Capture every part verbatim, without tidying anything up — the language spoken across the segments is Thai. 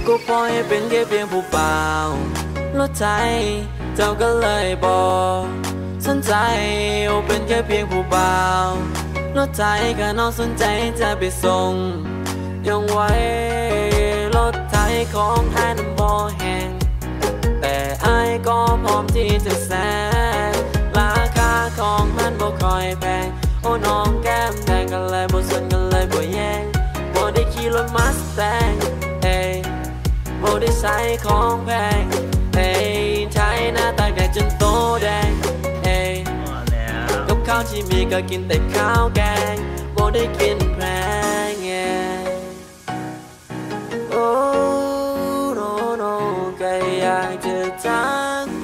กูปล่อยให้เป็นแค่เพียงผู้เปล่ารถไทยเจ้าก็เลยบอกสนใจโอเป็นแค่เพียงผู้เปล่ารถไทยก็น้องสนใจจะไปส่งยังไว้รถไทยของแท้นั้นบ่แห้งแต่ไอ้ก็พร้อมที่จะแซงราคาของมันบ่ค่อยแพงโอ้น้องแก้มแดงกันเลยบ่สนกันเลยบ่แย่งบ่ได้ขี่รถมัสแตงเอ้ยบ่ได้ใส่ของแพงเอ้ยใช้หน้าตาแดงจนโตแดงเอ้ยกับข้าวที่มีก็กินแต่ข้าวแกงบ่ได้กินแพงเอ้โอ้โนโนก็อยากจะจากไป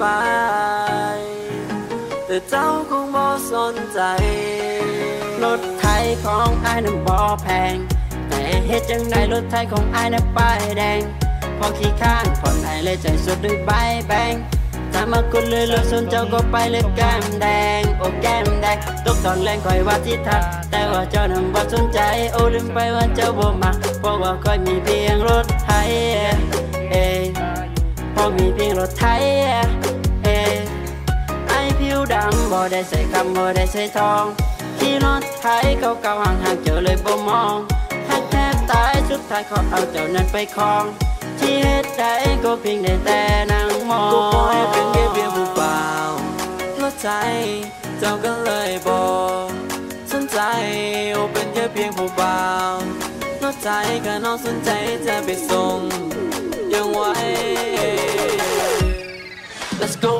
แต่เจ้าคงบ่สนใจรถไทยของอ้ายนั้นบ่แพงแต่เฮ็ดจังไดรถไทยของอ้ายนั้นป้ายแดงพอขี้ข้านผ่อนให้เลยใจสุดด้วยใบแบงถ้ามาคุณเลยรถสนเจ้าก็ไปเลยแก้มแดงโอ้แก้มแดงตกตอนแรงคอยว่าที่ทักแต่ว่าเจ้านั้นบ่สนใจโอ้ลืมไปว่าเจ้าบ่มาเพราะว่าคอยมีเพียงรถไทยเอ้พอมีเพียงรถไทยเอ้ไอ้ผิวดำบ่ได้ใส่คำบ่ได้ใส่ทองขี่รถไทยเก่าๆห่างๆเจอเลยบ่มองหักแทบตายสุดท้ายเขาเอาเจ้านั้นไปครองที่เหตุใดก็เพียงได้แต่นั่งมองกูปล่อยเป็นแค่เพียงผู้เปล่ารถไทยเจ้าก็เลยบอกสนใจโอเป็นแค่เพียงผู้เปล่ารถไทยก็น้องสนใจจะไปส่งยังไว้ Let's go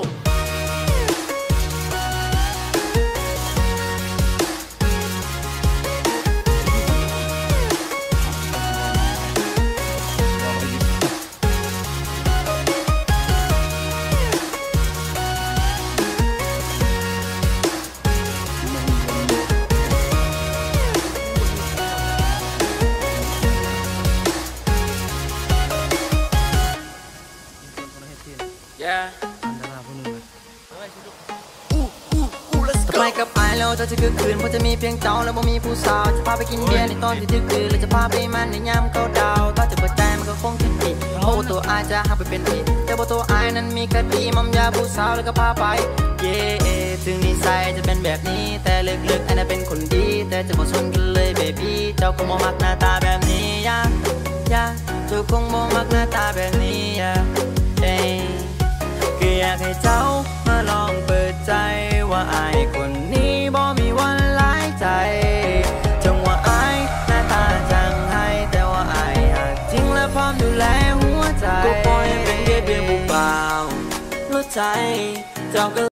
ทำไมกับไอแล้วเธอจะคือคืนเพราะจะมีเพียงเจ้าแล้วบ่มีผู้สาวจะพาไปกินเบียร์ในตอนที่ดึกดื่นแล้วจะพาไปมันในยามเขาดาวถ้าจะเปิดใจมันก็คงคิดผิดโอ้ตัวไอจะหักไปเป็นผิดแต่ว่าตัวไอนั้นมีคดีมัมยาผู้สาวแล้วก็พาไปเย่ถึงนิสัยจะเป็นแบบนี้แต่ลึกๆไอน่ะเป็นคนดีแต่จะบ่สนกันเลยเบบี้เจ้าคงบ่มักหน้าตาแบบนี้ยายาเจ้าคงบ่มักหน้าตาแบบนี้ยาเอ้ก็อยากให้เจ้ามาลองเปิดใจว่าไอคนนี้บ่มีวันหลายใจจังว่าไอหน้าตาจังให้แต่ว่าไอหักจริงและพร้อมดูแลหัวใจกูปล่อยเป็นแค่เพียงผู้เปล่ารถไทยเจ้าก็